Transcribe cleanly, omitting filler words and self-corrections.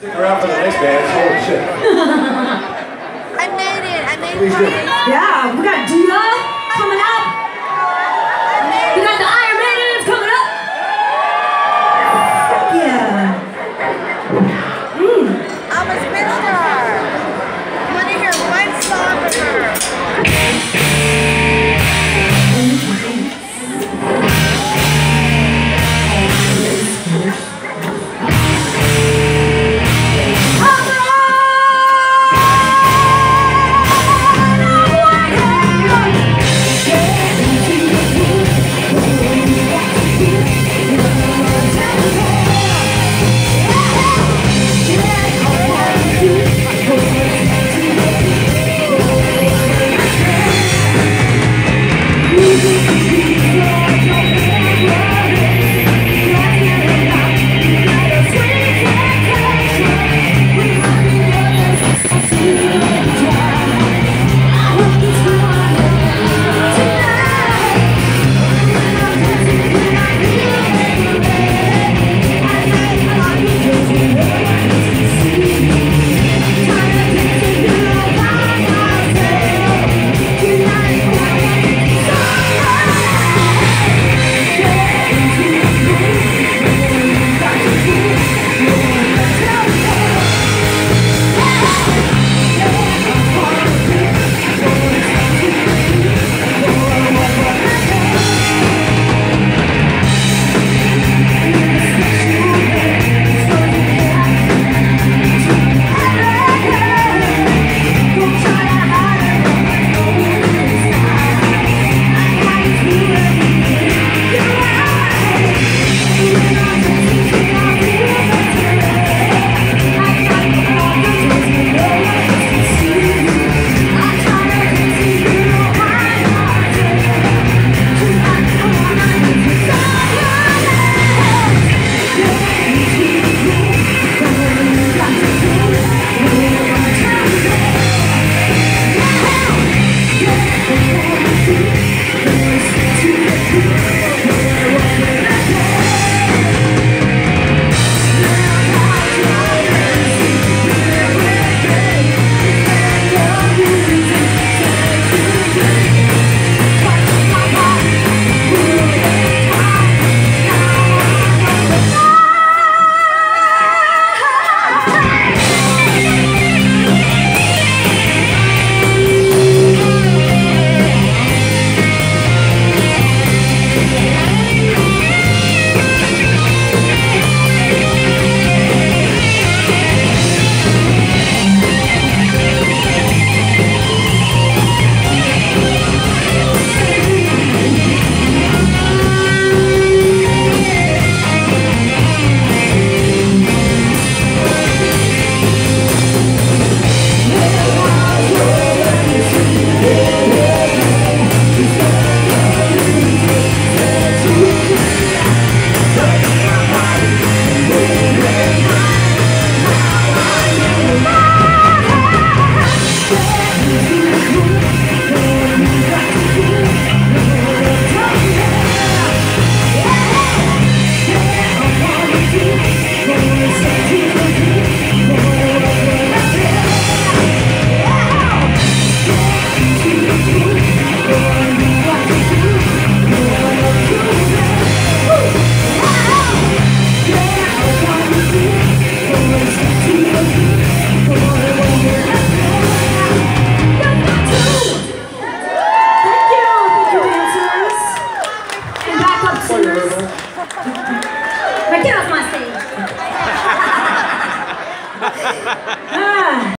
Stick around for the next band. Holy shit. I made it. I made Please it. do. Yeah, we got Dia coming up. We got the Iron Maidens coming up. Fuck yeah. I'm a spin star. I want to hear one song from her. Now get off my stage.